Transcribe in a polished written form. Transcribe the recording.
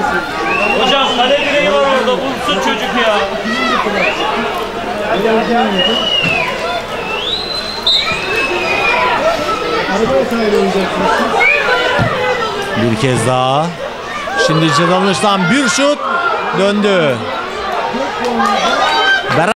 Hocam kale direği var orada, bulsun çocuk ya. Bir kez daha. Şimdi cezalmıştan bir şut döndü.